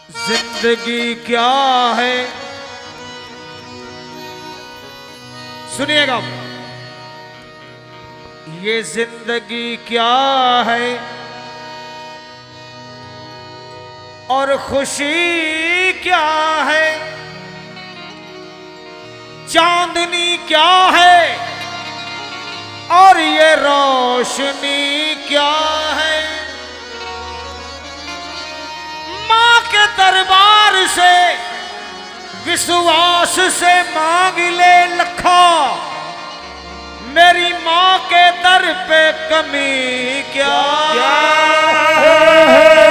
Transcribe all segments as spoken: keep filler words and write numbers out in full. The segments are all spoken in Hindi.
जिंदगी क्या है, सुनिएगा, ये जिंदगी क्या है और खुशी क्या है, चांदनी क्या है और ये रोशनी क्या है। मां के दरबार से विश्वास से मांग ले लखा, मेरी मां के दर पे कमी क्या, क्या है।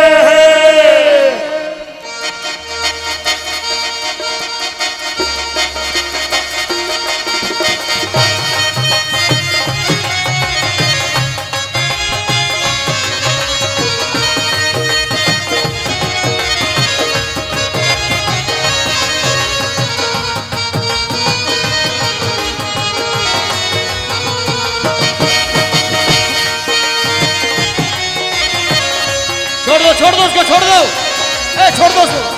छोड़ दो छोड़ दो उसको, छोड़ दो, ए छोड़ दो उसको।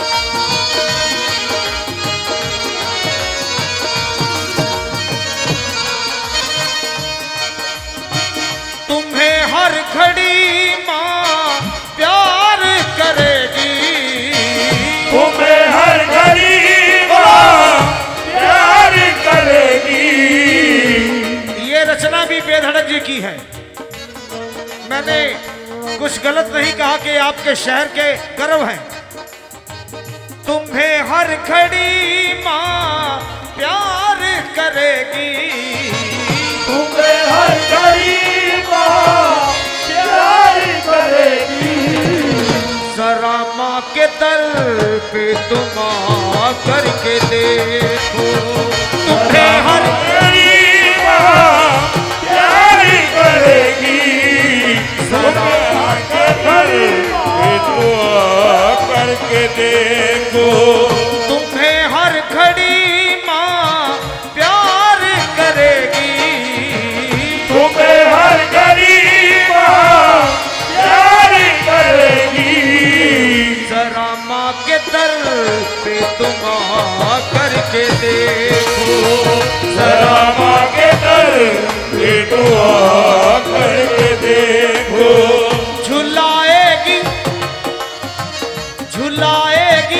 तुम्हें हर घड़ी माँ प्यार करेगी, तुम्हें हर घड़ी माँ प्यार करेगी। ये रचना भी बेधड़क जी की है। मैंने कुछ गलत नहीं कहा कि आपके शहर के गर्व हैं। तुम्हें हर घड़ी माँ प्यार करेगी, तुम्हें हर घड़ी माँ प्यार करेगी। जरा माँ के दर पे तुम आ करके देखो, तुम्हें हर घड़ी माँ प्यार करेगी। जरा करके देखो, तुम्हें हर घड़ी माँ प्यार करेगी, तुम्हें हर घड़ी माँ प्यार करेगी। जरा माँ के दर पे तुम आ करके देखो, जरा माँ के दर पे तुम आ करके देखो। झुलाएगी झुलाएगी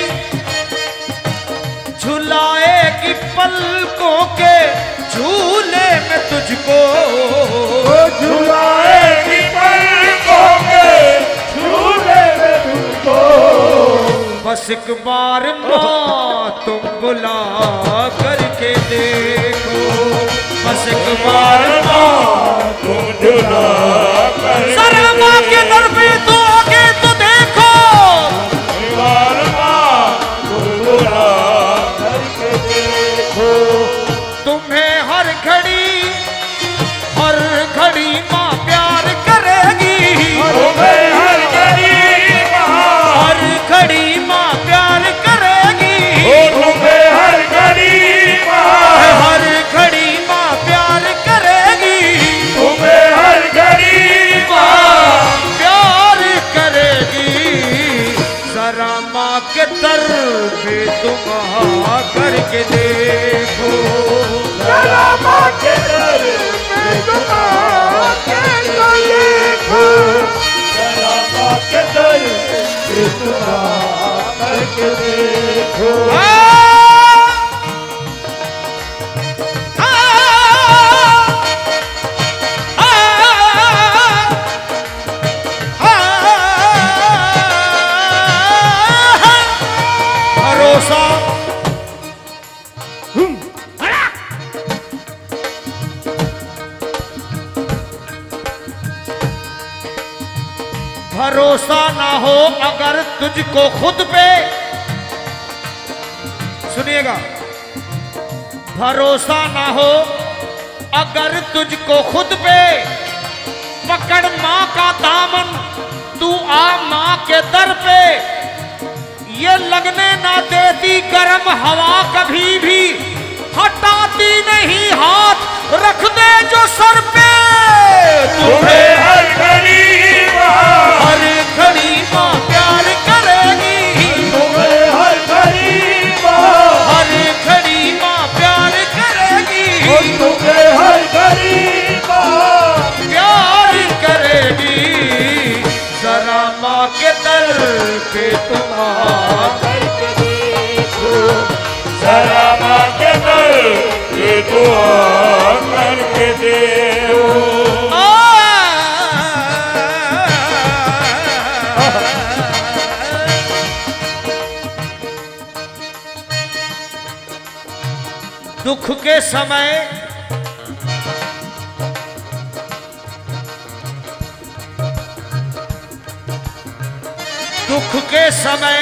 झुलाएगी पलकों के झूले में तुझको, झुलाएगी पलकों के झूले में तुझको। बस एक बार माँ तुम बुला करके देखो, बस एक बार माँ तुम झुला कर सारा माँ के दर पे तो आके तो देखो, तुम्हें हर घड़ी हर घड़ी माँ प्यार करेगी, तुम्हें हर घड़ी माँ हर घड़ी माँ प्यार करेगी, तुम्हें हर घड़ी माँ हर घड़ी माँ प्यार करेगी, तुम्हें हर घड़ी माँ प्यार करेगी। जरा माँ के दर पे तुम आ करके देखो, जरा माँ के दर पे तुम आ करके देखो। जरा माँ के दर पे तुम आ करके देखो। भरोसा भरोसा ना हो अगर तुझको खुद पे, सुनिएगा, भरोसा ना हो अगर तुझको खुद पे, पकड़ माँ का दामन तू आ माँ के दर पे। ये लगने ना देती गर्म हवा कभी भी, हटाती नहीं हाथ रख दे जो सर पे। तुम्हें हर घड़ी माँ हर घड़ी माँ प्यार करेगी, दुख के समय दुख के समय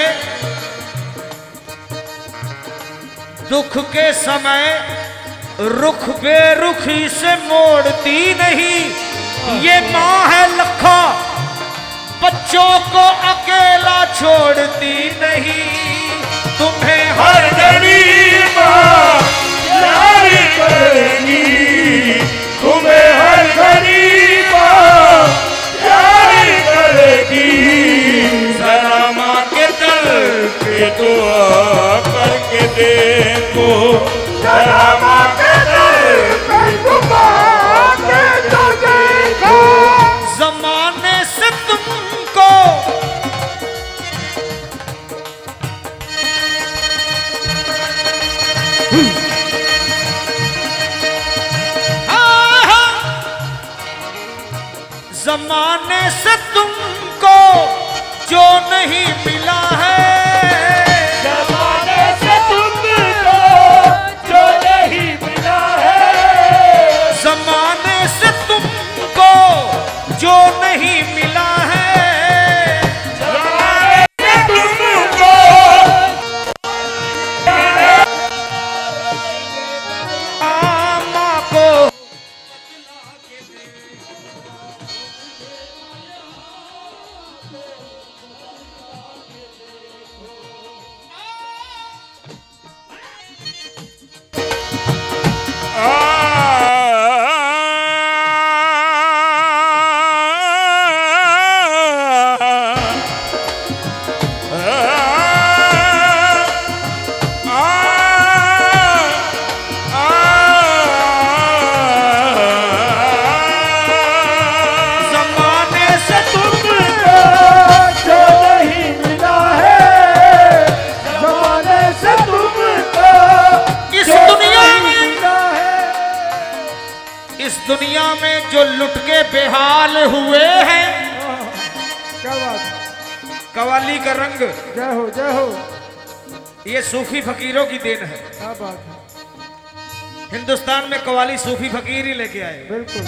दुख के समय रुख बेरुखी से मोड़ती नहीं। ये माँ है लखा, बच्चों को अकेला छोड़ती नहीं। तुम्हें हर घड़ी माँ प्यार करेगी, तुम्हें हर घड़ी माँ प्यार करेगी। जरा माँ के दर पे दुआ करके देखो, जरा माँ के दर पे दुआ करके देखो। जमाने से तुमको हाँ, हाँ। जमाने से तुमको जो नहीं मिला है, जमाने से तुमको जो नहीं मिला है, जमाने से तुमको जो नहीं मिला है, जमाने से तुमको माँ को जमाने से तुमको जो नहीं मिला है, जमाने से तुमको इस जो दुनिया नहीं में मिला है। इस दुनिया में जो लुट के बेहाल हुए हैं, क्या बात है? कवाली का रंग जय हो जय हो, ये सूफी फकीरों की देन है। क्या बात है, हिंदुस्तान में कवाली सूफी फकीर ही लेके आए। बिल्कुल।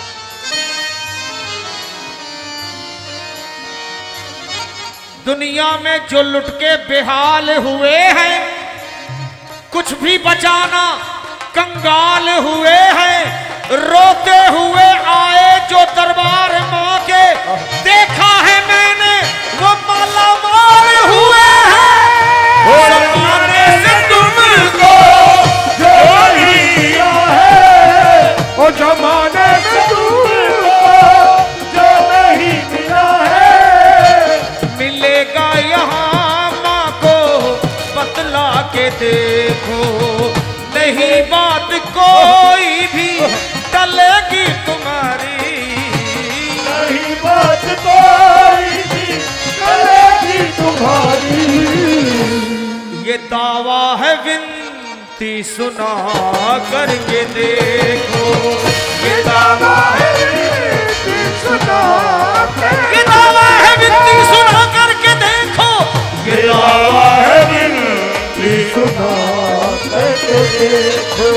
दुनिया में जो लुट के बेहाल हुए हैं, कुछ भी बचाना कंगाल हुए हैं। रोते हुए आए जो दरबार माँ के, देखा है मैंने वो माला माल हुए हैं। जमाने से तुमको जो नहीं मिला है, ओ जमाने से तुमको जो नहीं मिला है, मिलेगा यहाँ माँ को बतला के देखो। नहीं बात कोई भी टलेगी तुम्हारी, नहीं बात कोई भी करेगी तुम्हारी। ये दावा है विनती सुना करके देखो। ये दावा है विनती सुना ये दावा है विनती सुना करके देखो। ये दावा है विनती सुना करके देखो।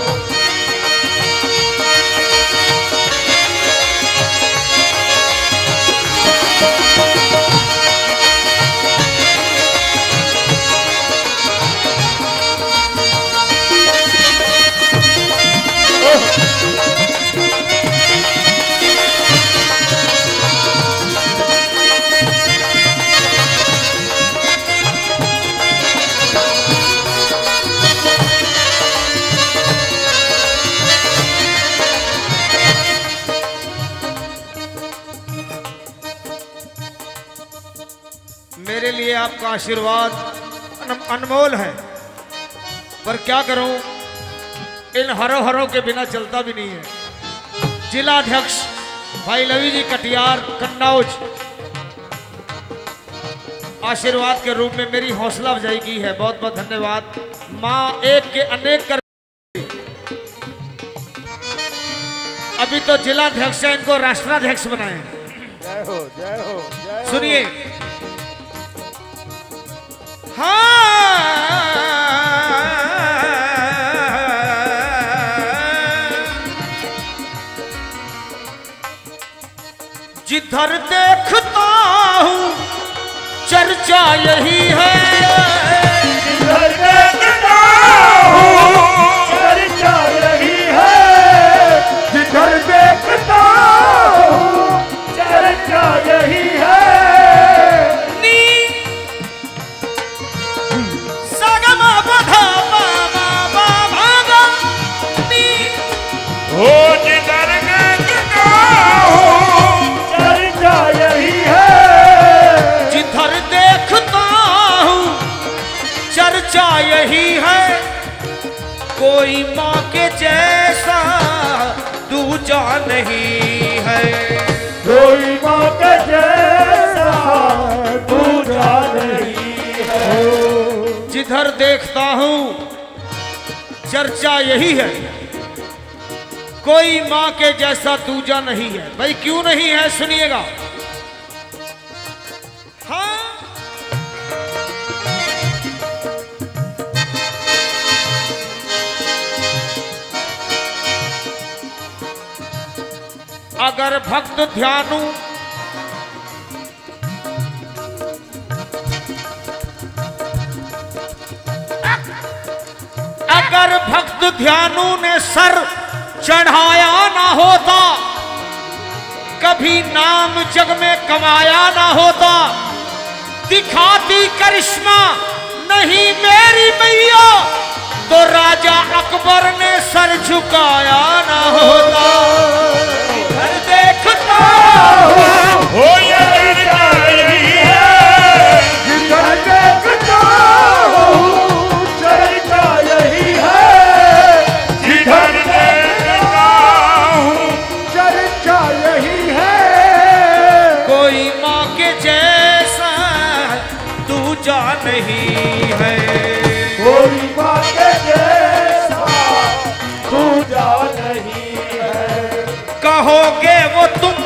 मेरे लिए आपका आशीर्वाद अन- अनमोल है, पर क्या करूं, इन हरों हरों के बिना चलता भी नहीं है। जिला अध्यक्ष भाई लवी जी कटियार कन्नौज आशीर्वाद के रूप में मेरी हौसला अफजाई की है, बहुत बहुत धन्यवाद। माँ एक के अनेक कर, अभी तो जिला अध्यक्ष है, इनको राष्ट्राध्यक्ष बनाए। जय हो जय हो जय हो। सुनिए, हाँ जिधर देखता हूँ चर्चा यही है, जिधर देखता हूँ चर्चा यही है, जिधर देखता हूँ चर्चा यही है। नी सगमा बधा बाबा बाबा नी ओ जिधर देखता हूँ चर्चा यही है, जिधर देखता हूँ चर्चा यही है। कोई माँ के जैसा दूजा नहीं है, कोई माँ के जैसा दूजा नहीं है। जिधर देखता हूँ चर्चा यही है, कोई माँ के जैसा दूजा नहीं है। भाई क्यों नहीं है सुनिएगा। हाँ अगर भक्त ध्यानु अगर भक्त ध्यानु ने सर चढ़ाया ना होता, कभी नाम जग में कमाया ना होता, दिखाती करिश्मा नहीं मेरी मैया, तो राजा अकबर ने सर झुकाया ना होता। घर देखता हो ये चर्चा यही है, जिधर देखता हूँ चर्चा यही है, जिधर देखता हूँ चर्चा यही है। कोई माँ के जैसा दूजा नहीं है, कोई माँ के जैसा दूजा नहीं है। कहोगे वो तुम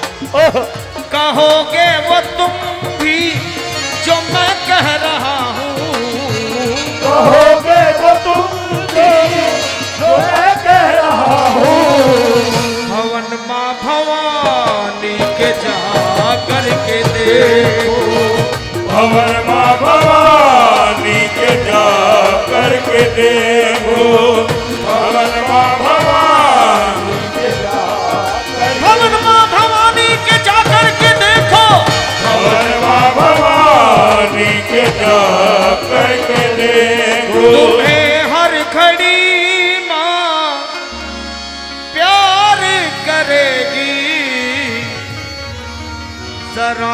कहोगे वो तुम भी जो मैं कह रहा हूँ, कहोगे वो तुम भी जो मैं कह रहा हूँ। भवन माँ भवानी के जा करके देखो, भवन माँ भवानी के जा करके देखो, भवन माँ भवानी के जा भवन माँ भवानी के जा करके देखो, भवन माँ भवानी के जा करके देखो। तुम्हें हर घड़ी माँ प्यार करेगी, जरा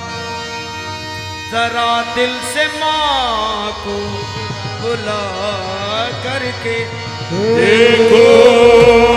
जरा दिल से माँ को बुला करके देखो